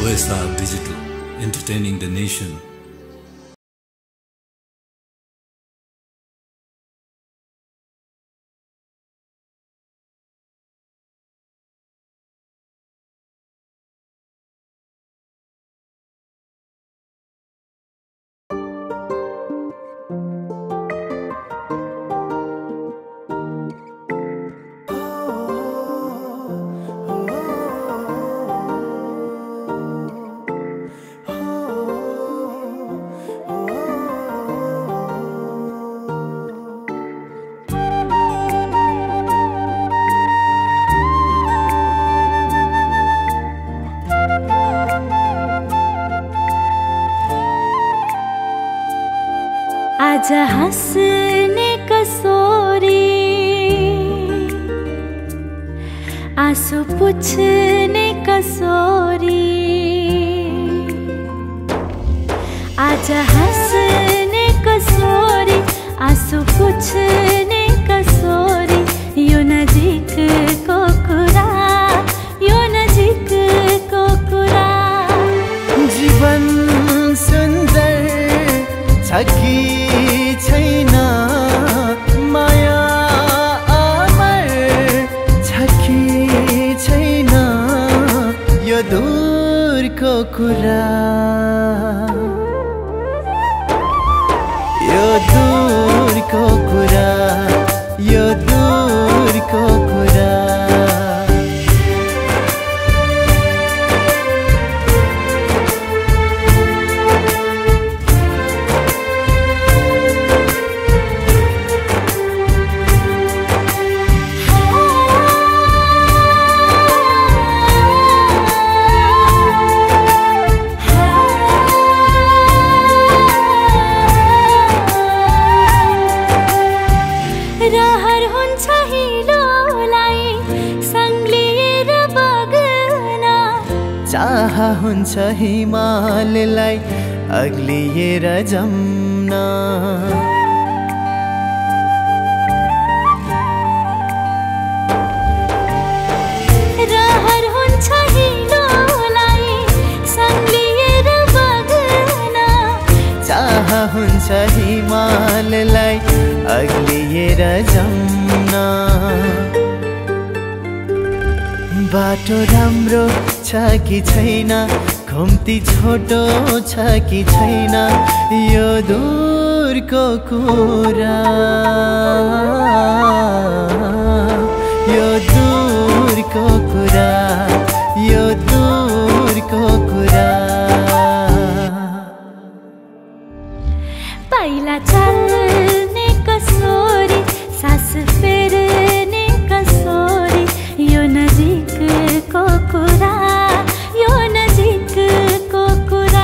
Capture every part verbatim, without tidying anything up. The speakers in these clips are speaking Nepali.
O S R Digital, entertaining the nation. आज हंसने कसौरी, आंसू पूछने कसौरी। आज हंसने कसौरी, आंसू पूछने कसौरी। यो नजीक को कुरा, यो नजीक को कुरा। जीवन सुन्दर छ कि छैन, माया अमर छ कि छैन, यो दूरको कुरा, यो दूरको कुरा, यो दूरको कुरा। रहर हुन्छ हिलोलाई सँगलिएर बग्न, चाह हुन्छ हिमाललाई अग्लिएर जम्न। रहर हुन्छ हिलोलाई सँगलिएर बग्न, चाह हुन्छ हिमाललाई अग्लिएर जम्न। बाटो राम्रो छ कि छैन, घुम्ती छोटो छ कि छैन, यो दूरको कुरा, यो दूरको कुरा, यो दूरको कुरा। पाइला चल्ने कसौरी, सास फेर्ने कसौरी। यो नजिकको कुरा, यो नजिकको कुरा।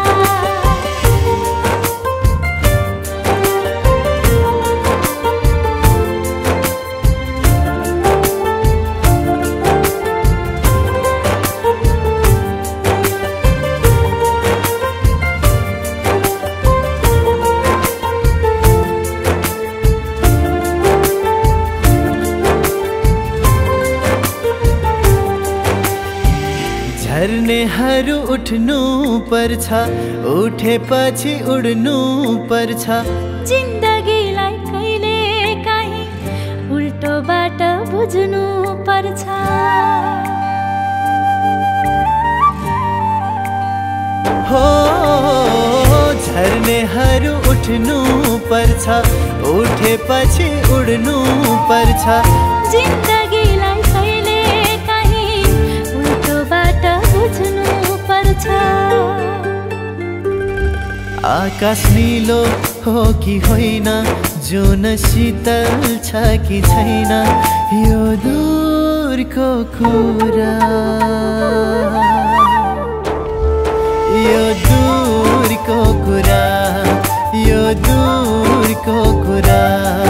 झर्नेहरू उठ्नु पर्छ, उठेपछि उड्नु पर्छ। जिन्दगीलाई कहिले काहीँ उल्टो बाटो बुझ्नु पर्छ। हो झर्नेहरू उठ्नु पर्छ, उठेपछि उड्नु पर्छ। जिन्दगीलाई कहिले काहीँ उल्टो बाटो बुझ्नु पर्छ। आकाश नीलो हो कि होइन, जुन शीतल छ कि छैन, यो दूरको कुरा, यो दूरको कुरा, यो दूरको कुरा।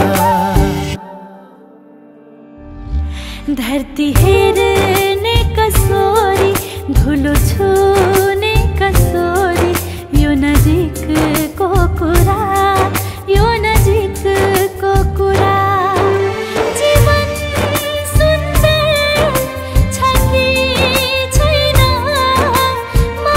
धरती हेर्ने कसौरी, धुलो छुने कसौरी। यो नजिकको कुरा, यो नजिकको कुरा। जीवन सुन्दर छ कि छैन,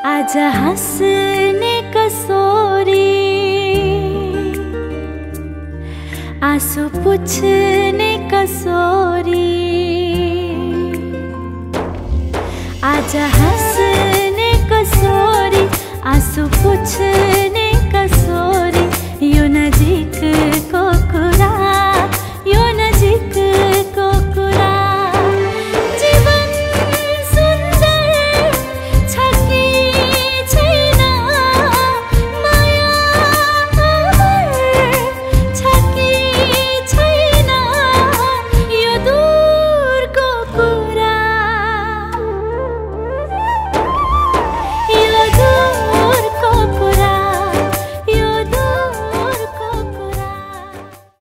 आजा हंसने कसौरी, आंसू पूछने कसौरी। आजा हंसने कसौरी, आंसू पूछने कसौरी।